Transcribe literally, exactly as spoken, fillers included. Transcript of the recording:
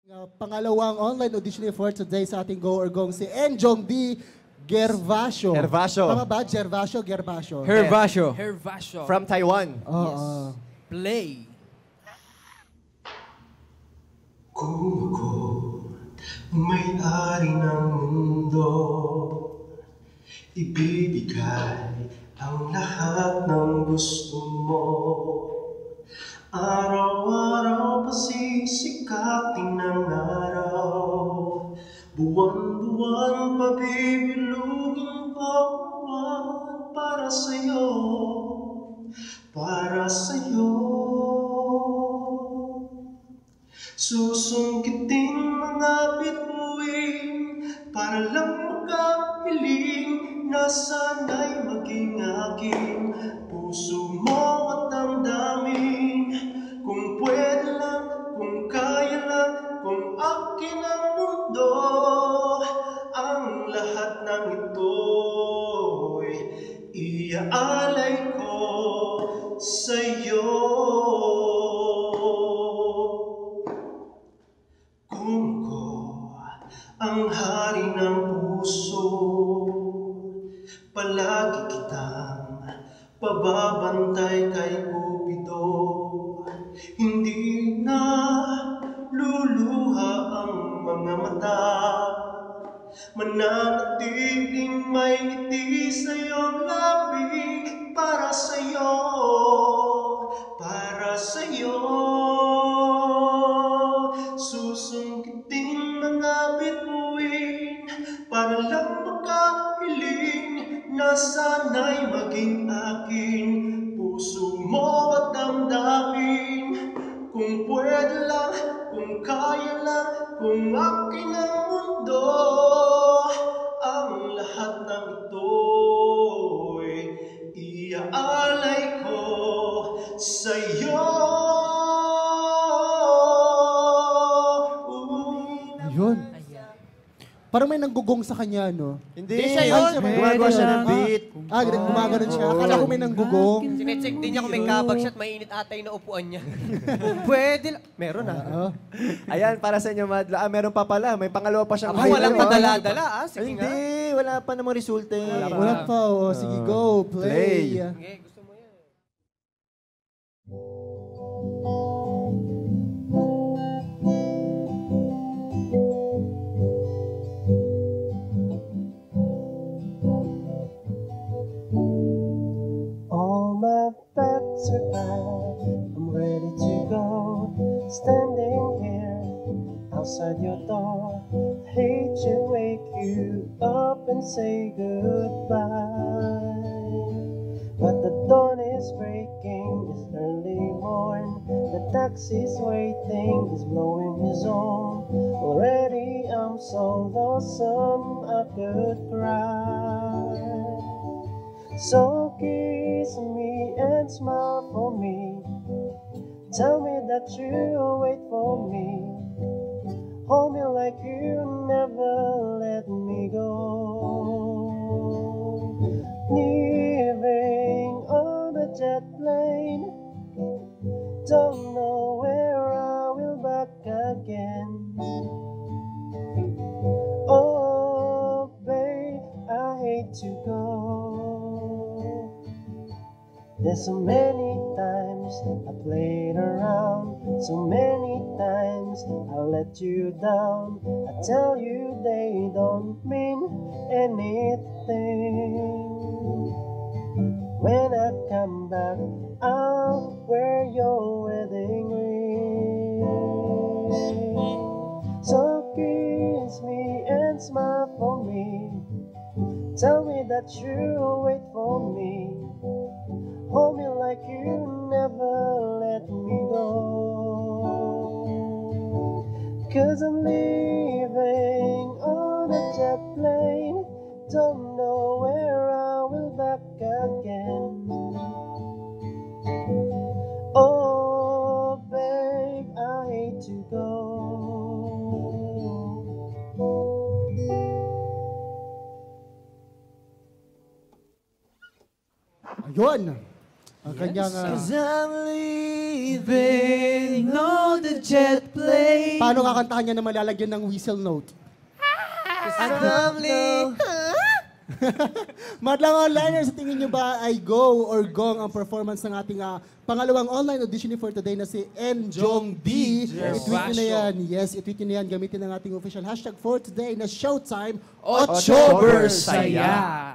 Uh, pangalawang online audition for today sa ating Go or Gong si Enjong D. Gervasio. Gervasio. Tama ba? Gervasio, Gervasio. Hervasio. Hervasio. From Taiwan. Oo. Yes. Play. Kung ako may-ari ng mundo, ibibigay ang lahat ng gusto mo. Araw-araw pasisikating ng araw, buwan-buwan pabibilugin ko buwan para sa'yo, para sa'yo. Susungkitin mga bituin para lang makahiling na sana'y maging aking puso mo at damdamin. Kung pwede lang, kung kaya lang, kung akin ang mundo, ang lahat ng ito'y iaalay ko sa'yo. Kung ko ang hari ng puso, palagi kitang pababantay kay Cupido. Hindi na luluha ang mga mata, mananatiling may ngiti sa iyong labi. Para sa'yo, para sa'yo. Susungkitin mga bituin para lang makahiling na sana'y maging akin puso mo at damdamin. Kung pwede lang, kung kaya lang, kung akin ang mundo, ang lahat ng ito'y iaalay ko sa'yo. Yun. Parang may nanggugong sa kanya, no? Hindi. Hindi siya yun. Gumagawa siya ng beat. Ah, gumagano'n siya. Akala ko may nanggugong. Sinecheck din niya kung may kabag siya at mainit atay na upuan niya. Pwede lang. Meron ah. Oo. Ayan, para sa inyo, Madla. Ah, meron pa pala. May pangalawa pa siyang Ako walang video. madala-dala ah. Sige Hindi, nga. wala pa namang resulta. eh. Wala pa. Oh. Sige, go. Play. Okay, gusto mo yan. All my facts are out, I'm ready to go. Standing here outside your door, hate to wake you up and say goodbye. But the dawn is breaking, it's early morn. The taxi's waiting, he's blowing his horn. Already I'm so lonesome I could cry. So kiss me and smile for me. Tell me that you'll wait for me. Hold me like you never let me go. Living on the jet plane, don't know where I will back again. Oh babe, I hate to go. There's so many times I played around, so many times I let you down. I tell you they don't mean anything. When I come back, I'll wear your wedding ring. So kiss me and smile for me. Tell me that you'll wait for me. Hold me like you never let me go. Cause I'm leaving on a jet plane, don't know where I will back again. Oh babe, I hate to go. Ayun. Ang kanyang... ah, Cause I'm leaving on the jet plane. paano kakantahan niya na malalagyan ng whistle note? At I'm leaving. Madlang onliners, sa tingin nyo ba ay go or gong ang performance ng ating ah, pangalawang online auditioning for today na si Enjong D? Yes. I-tweet nyo na yan. Yes, i-tweet nyo na yan. Gamitin ang ating official hashtag for today na Showtime October Saya.